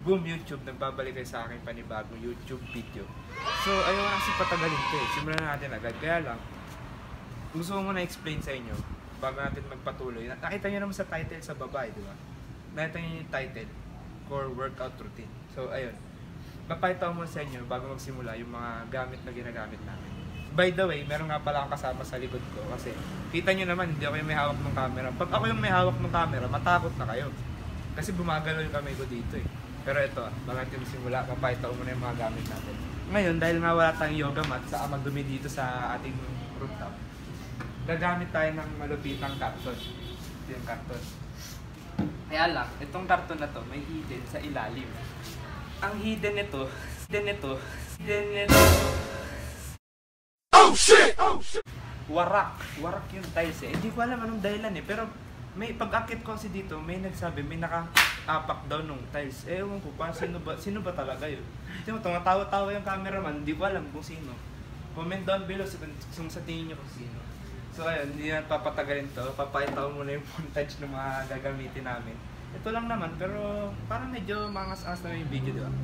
Boom YouTube, nagbabalik kayo sa aking panibagong YouTube video. So ayaw na kasi patagalin ko eh. Simulan na natin agad. Kaya lang, gusto ko muna explain sa inyo bago natin magpatuloy. Nakita nyo naman sa title sa baba, di ba? Nakita nyo yung title, Core Workout Routine. So ayun, papakita ko muna sa inyo bago magsimula yung mga gamit na ginagamit namin. By the way, meron nga pala akong kasama sa likod ko kasi kita nyo naman, hindi ako yung may hawak ng camera. Pag ako yung may hawak ng camera, matakot na kayo. Kasi bumagalaw yung kamay ko dito eh. Pero ito, bago natin simula, papakita ko muna yung mga gamit natin. Ngayon, dahil nga wala tayong yoga mat sa magdumi dito sa ating rooftop, gagamit tayo ng malupitang karton. Ito yung karton. Kaya lang, itong karton na to may hidden sa ilalim. Ang hidden nito, oh shit! Warak yung tiles eh. Hindi ko alam anong dahilan eh, pero may pag-akit ko kasi dito, may nagsabi, may naka-apak daw nung tiles. Eh, ewan ko pa, sino ba talaga yun? Sino, tumatawa-tawa yung cameraman, hindi ko alam kung sino. Comment down below kung sa tingin nyo kung sino. So ayun, hindi na papatagalin to. Papakita ko muna yung montage ng mga gagamitin namin. Ito lang naman, pero parang medyo mangas-angas na yung video, di ba?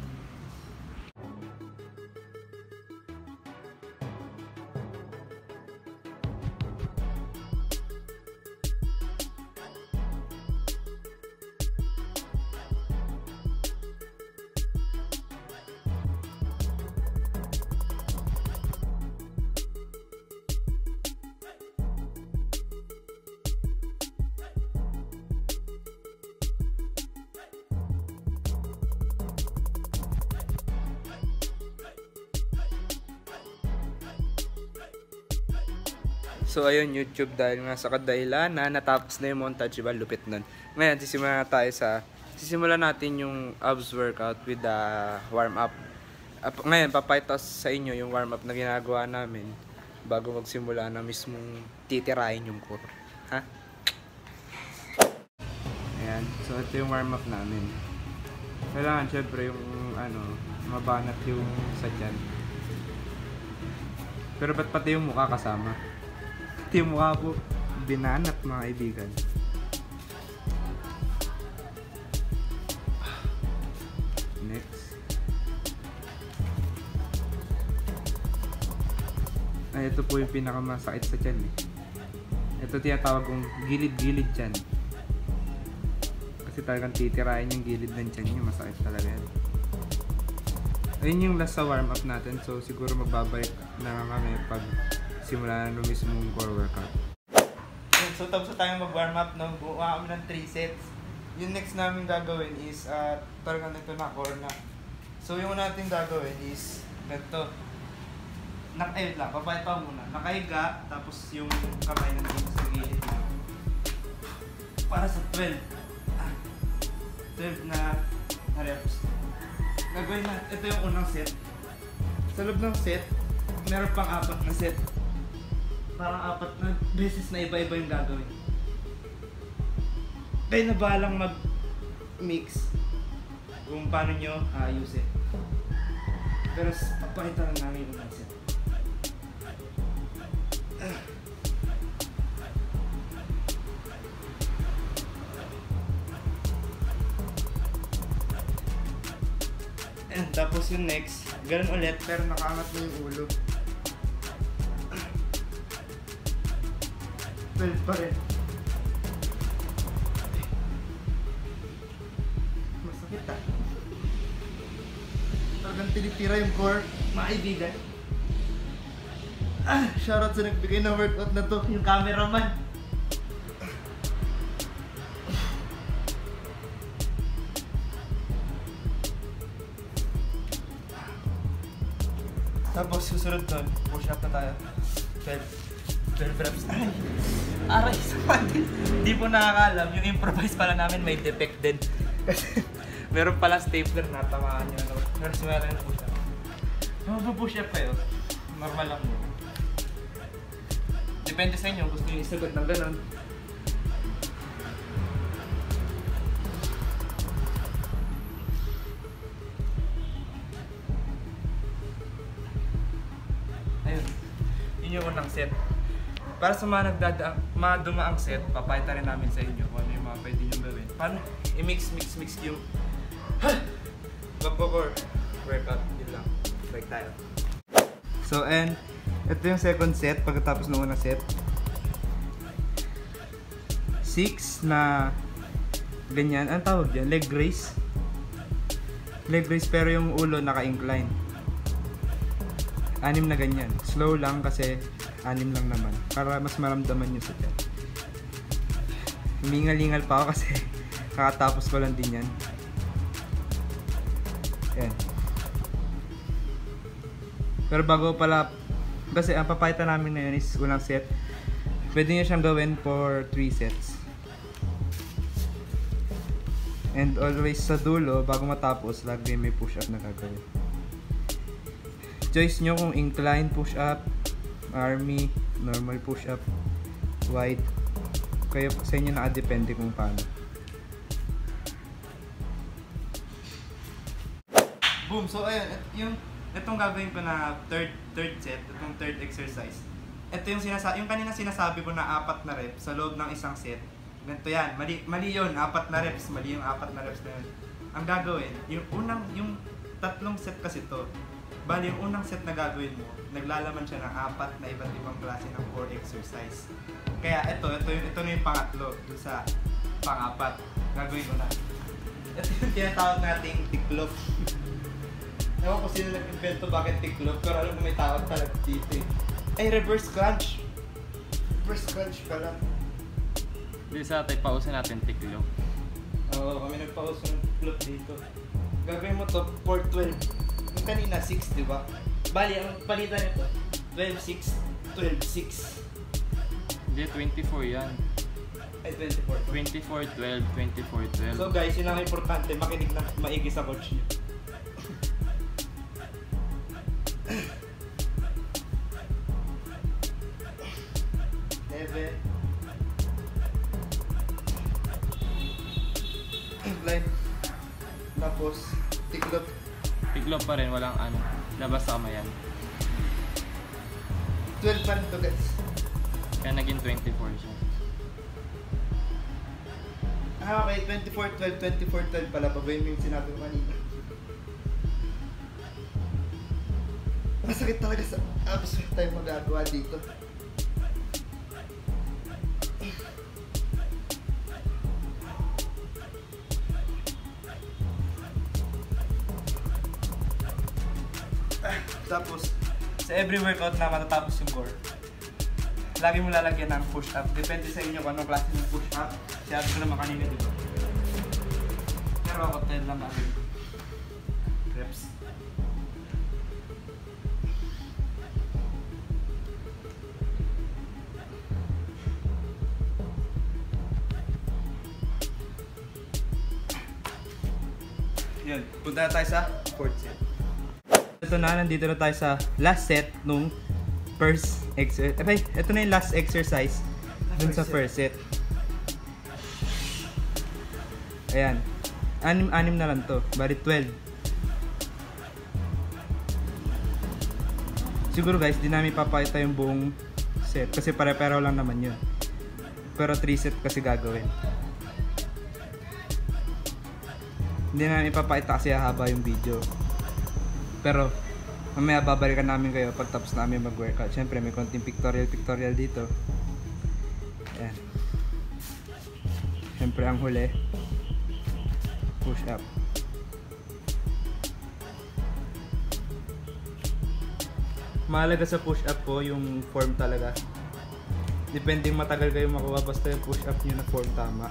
So ayun YouTube, dahil nga sa kadahilan na natapos na yung montage, diba? Lupit nun. Ngayon sisimulan natin yung abs workout with the warm up. Ngayon papakita sa inyo yung warm up na ginagawa namin bago magsimula na mismong titirahin yung core. Ha? Ayan, so ito yung warm up namin. Kailangan syempre yung mabanat yung sa tiyan. Pero ba't pati yung mukha kasama? Pati yung mukha po binanat, mga kaibigan. Next. Ay, ito po yung pinakamasakit sa tiyan eh. Ito tinatawag kong gilid-gilid tiyan. Kasi talagang titirahin yung gilid ng tiyan niya, masakit talaga yan. Ayun yung last sa warm up natin, so siguro magbabalik na kami pag simula na mismong core workout. So tapos na tayo mag-warm up, buka kami ng 3 sets. Yung next namin gagawin is talagang ito na, core na. So yung natin gagawin is ganito. Ayun lang, papayat ako muna. Nakahiga, tapos yung kamay nandito sa gilid na. Para sa 12 na reps. Gagawin na, ito yung unang set. Sa loob ng set, meron pang 4 na set. Parang 4 na beses na iba-iba yung gagawin. Kaya na balang mag-mix kung paano nyo ayusin. Pero papakita lang namin yung set. And tapos yung next, ganun ulit pero nakaangat mo yung ulo. 12 pa rin. Masakit ah. Talagang tinitira yung core, mga kaibigan. Shoutout sa nagbigay ng workout na to, yung cameraman. Tapos susunod doon, push up na tayo. 12 reps. Aray, sapatin. Hindi po nakakalam, yung improvise pala namin may defect din. Kasi meron pala stapler na tamaan nyo. Pero sumera na push up. Mag-push up kayo, normal lang mo. Depende sa inyo, gusto nyo isagod ng ganon. Ayun, yun yung unang set. Para sa mga dumaang set, papayta rin namin sa inyo kung ano yung mga pwede nyo gawin. Paano i-mix yung magpo-core workout. Yun lang. Bike tayo. So, and ito yung second set pagkatapos ng unang set. 6 na ganyan. Anong tawag yan? Leg raise. Leg raise pero yung ulo naka-incline. 6 na ganyan. Slow lang kasi 6 lang naman. Para mas maramdaman nyo sa tiyan. Humingal-hingal pa ako kasi kakatapos ko lang din yan. Yan. Pero bago pala, kasi ang papayta namin na yun is unang set. Pwede nyo siyang gawin for 3 sets. And always sa dulo, bago matapos, lagi may push-up na gagawin. Choice nyo kung incline push-up, army, normal push-up, wide. Kaya sa inyo nakadepende kung paano. Boom! So ayun, itong gagawin ko na third set, itong third exercise. Ito yung kanina sinasabi ko na 4 na reps sa loob ng isang set. Ganito yan, mali yun, 4 na reps, mali yung 4 na reps na yun. Ang gagawin, yung tatlong set kasi to. Bali, yung unang set na gagawin mo, naglalaman siya ng 4 na iba't ibang klase ng core exercise. Kaya ito na yung pangatlo, dun sa pang-4. Gagawin ko na. Ito yung tinatawag nating tiklop. Ewan ko sino nag-invento bakit tiklop, pero alam ko may tawag talaga dito eh. Ay, reverse crunch! Reverse crunch pala. Di sa tayo pausin natin tiklop. Oo, kami nagpauso ng tiklop dito. Gagawin mo to for 12. Yung kanina 6, di ba? Bali, ang palitan nito 12-6, 12-6. Hindi, 24 yan. Ay, 24. 24-12, 24-12. So guys, yun ang importante, makinig na maigi sa coach niyo. Incline. Tapos, tiklop. Tiklop pa rin, walang ano. Labas sa kamay yan. 12 pa rin to guys. Kaya naging 24 siya. Ah, okay. 24, 12, 24, 12 pala. Babayin mo yung sinabi ko kanina. Masakit talaga sa abs tayo magagawa dito. Tapos, sa every workout na matatapos yung core, lagi mo lalagyan ng push-up. Depende sa inyo kung anong klase ng push-up. Sabi ko naman kanina, diba? Pero ako 10 lang natin. Reps. Yun, punta na tayo sa 4th set. Ito na, nandito na tayo sa last set nung first exercise. Ito na yung last exercise dun sa first set. Ayan. 6 na lang to. Bali 12. Siguro guys, di namin papakita yung buong set. Kasi pare-pareho lang naman yun. Pero 3 set kasi gagawin. Hindi namin ipapakita kasi haba yung video. Pero mamaya babalikan namin kayo pag tapos namin mag-workout. Siyempre may konting pictorial dito. Ayan. Siyempre ang huli, push up. Mahalaga sa push up po yung form talaga. Depending matagal kayo makuha, basta yung push up nyo na form tama.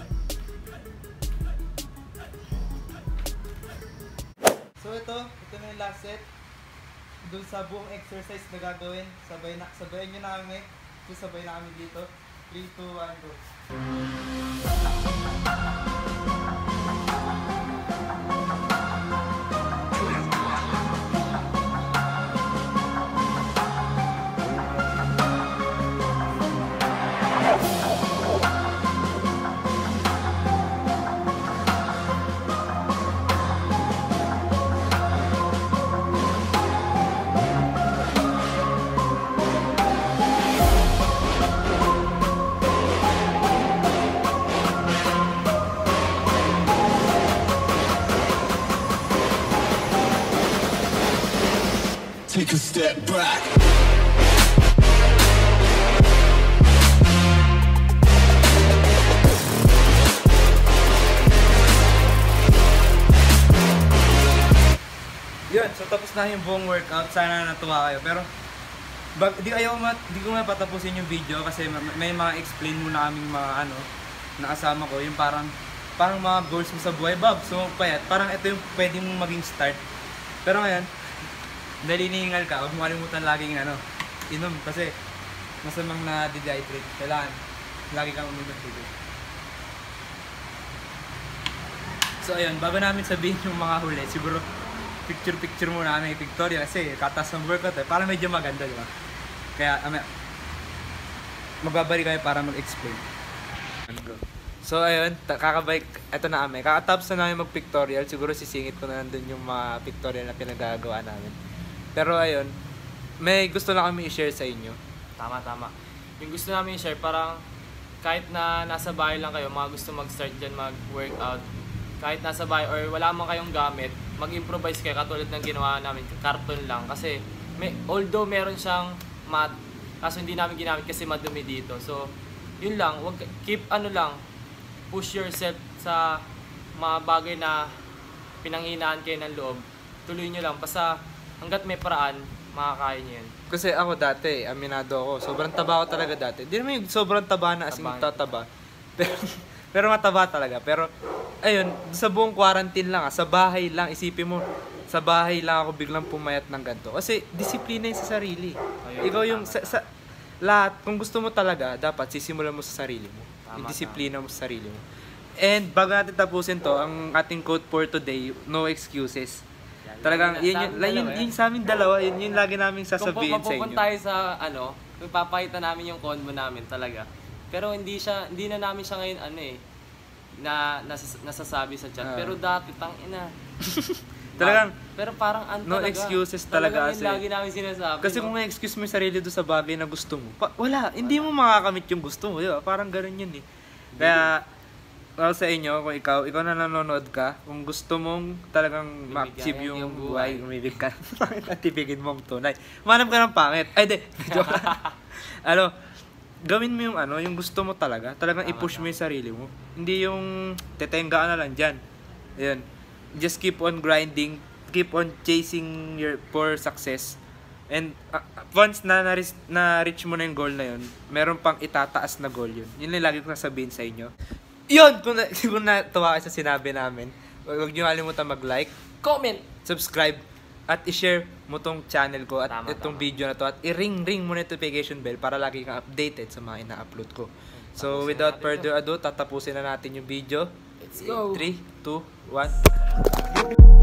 So ito na yung last set. Doon sa buong exercise na gagawin, sabayan nyo na kami. Sabay na kami dito. 3, 2, 1, go. a step back. Yun, so tapos na yung buong workout. Sana natuwa kayo. Pero di ko mapatapusin yung video kasi may mga explain muna kaming mga nakasama ko. Yung parang mga goals mo sa buhay. Bob, sumagpayat. Parang ito yung pwede mong maging start. Pero ngayon, naliningal ka. Huwag mo kalimutan laging inom. Kasi masamang na-dehydrate. Kailangan lagi kang uminom ng tubig. So ayun, bago namin sabihin yung mga huli, siguro picture muna kami pictorial kasi katas ng workout para medyo maganda, di ba? Kaya magbabalik kami para mag-explain. So ayun, kakabike, eto na kami. Kakatapos na namin mag-pictorial, siguro sisingit ko na nandun yung mga pictorial na pinagagawa namin. Pero ayun, may gusto lang kami i-share sa inyo. Tama. Yung gusto namin i-share, parang kahit na nasa bahay lang kayo, mga gusto mag-start dyan mag-workout, kahit nasa bahay or wala man kayong gamit, mag-improvise kayo katulad ng ginawa namin, carton lang. Kasi although meron siyang mat, kaso hindi namin ginamit kasi madumi dito. So, yun lang, push yourself sa mga bagay na pinanghinaan kayo ng loob. Tuloy nyo lang, basta hanggat may paraan, makakaya nyo yun. Kasi ako dati, aminado ako, sobrang taba ako talaga dati. Hindi naman yung sobrang taba na asing tataba. Pero mataba talaga. Pero, ayun, sa buong quarantine lang, sa bahay lang, isipin mo, sa bahay lang ako biglang pumayat ng ganito. Kasi, disiplina yun sa sarili. Ikaw yung, sa lahat, kung gusto mo talaga, dapat sisimulan mo sa sarili mo. Yung disiplina mo sa sarili mo. And, bago natin tapusin to, ang ating quote for today, no excuses. Talagang, yun sa amin dalawa, yun lagi namin sasabihin sa inyo. Kung tayo sa, ipapakita namin yung convo namin talaga. Pero hindi na namin siya ngayon nasasabi sa chat. Pero dati tangina. Talagang pero parang no talaga, excuses talaga kasi. Lagi namin sinasabi. Kasi kung excuse mo yung sarili doon sa bagay na gusto mo, hindi mo makakamit yung gusto mo, di ba? Parang ganoon yun eh. Kaya sa inyo, kung ikaw na nanonood ka, kung gusto mong talagang ma-achieve yung buhay, umibig ka, at ibigin mo ang tunay. Manap ka ng pangit. Ay, di. Gawin mo yung gusto mo talaga. Talagang i-push mo yung sarili mo. Hindi yung tetenga ka na lang dyan. Ayun. Just keep on grinding. Keep on chasing for success. And once na-reach mo na yung goal na yun, meron pang itataas na goal yun. Yun yung lagi ko nasabihin sa inyo. Yun! Kung natuwa kayo sa sinabi namin, huwag nyo kalimutan mag-like, comment, subscribe, at i-share mo tong channel ko at itong video na to at i-ring mo notification bell para lagi kang updated sa mga ina-upload ko. So without further ado, tatapusin na natin yung video. Let's go! 3, 2, 1